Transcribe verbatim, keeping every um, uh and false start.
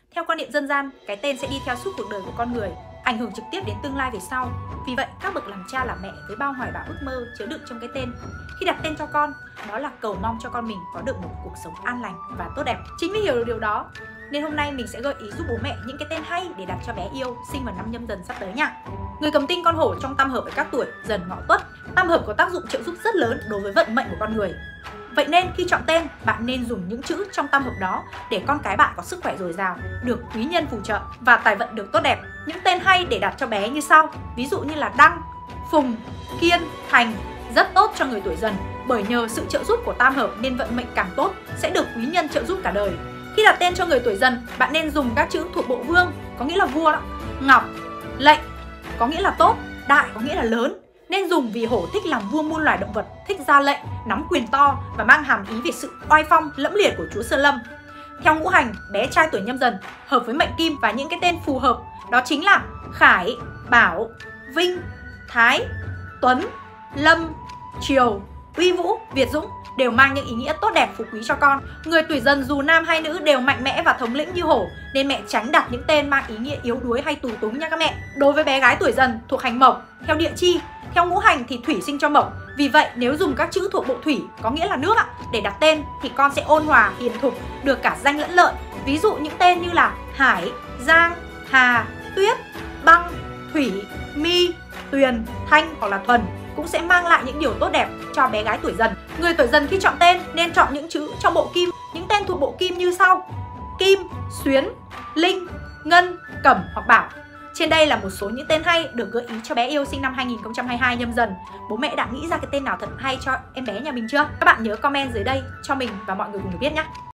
Theo quan niệm dân gian, cái tên sẽ đi theo suốt cuộc đời của con người, ảnh hưởng trực tiếp đến tương lai về sau. Vì vậy, các bậc làm cha làm mẹ với bao hoài bão ước mơ chứa đựng trong cái tên, khi đặt tên cho con, đó là cầu mong cho con mình có được một cuộc sống an lành và tốt đẹp. Chính vì hiểu được điều đó, nên hôm nay mình sẽ gợi ý giúp bố mẹ những cái tên hay để đặt cho bé yêu sinh vào năm Nhâm Dần sắp tới nha. Người cầm tinh con hổ trong tam hợp với các tuổi Dần, Ngọ, Tuất, tam hợp có tác dụng trợ giúp rất lớn đối với vận mệnh của con người. Vậy nên khi chọn tên, bạn nên dùng những chữ trong tam hợp đó để con cái bạn có sức khỏe dồi dào, được quý nhân phù trợ và tài vận được tốt đẹp. Những tên hay để đặt cho bé như sau, ví dụ như là Đăng, Phùng, Kiên, Thành, rất tốt cho người tuổi Dần, bởi nhờ sự trợ giúp của tam hợp nên vận mệnh càng tốt, sẽ được quý nhân trợ giúp cả đời. Khi đặt tên cho người tuổi Dần, bạn nên dùng các chữ thuộc bộ Vương, có nghĩa là vua đó, Ngọc, Lệnh, có nghĩa là tốt, Đại có nghĩa là lớn. Nên dùng vì hổ thích làm vua muôn loài động vật, thích ra lệnh, nắm quyền to và mang hàm ý về sự oai phong lẫm liệt của chúa Sơn Lâm. Theo ngũ hành, bé trai tuổi Nhâm Dần hợp với mệnh Kim và những cái tên phù hợp đó chính là Khải, Bảo, Vinh, Thái, Tuấn, Lâm, Triều, Uy Vũ, Việt Dũng đều mang những ý nghĩa tốt đẹp phú quý cho con. Người tuổi Dần dù nam hay nữ đều mạnh mẽ và thống lĩnh như hổ, nên mẹ tránh đặt những tên mang ý nghĩa yếu đuối hay tù túng nha các mẹ. Đối với bé gái tuổi Dần thuộc hành Mộc, theo địa chi, theo ngũ hành thì thủy sinh cho Mộc. Vì vậy nếu dùng các chữ thuộc bộ thủy, có nghĩa là nước ạ, để đặt tên thì con sẽ ôn hòa, hiền thục, được cả danh lẫn lợi. Ví dụ những tên như là Hải, Giang, Hà, Tuyết, Băng, Thủy, My, Tuyền, Thanh hoặc là Thuần cũng sẽ mang lại những điều tốt đẹp cho bé gái tuổi Dần. Người tuổi Dần khi chọn tên nên chọn những chữ trong bộ Kim, những tên thuộc bộ Kim như sau: Kim, Xuyến, Linh, Ngân, Cẩm hoặc Bảo. Trên đây là một số những tên hay được gợi ý cho bé yêu sinh năm hai nghìn không trăm hai mươi hai Nhâm Dần. Bố mẹ đã nghĩ ra cái tên nào thật hay cho em bé nhà mình chưa? Các bạn nhớ comment dưới đây cho mình và mọi người cùng được biết nhé.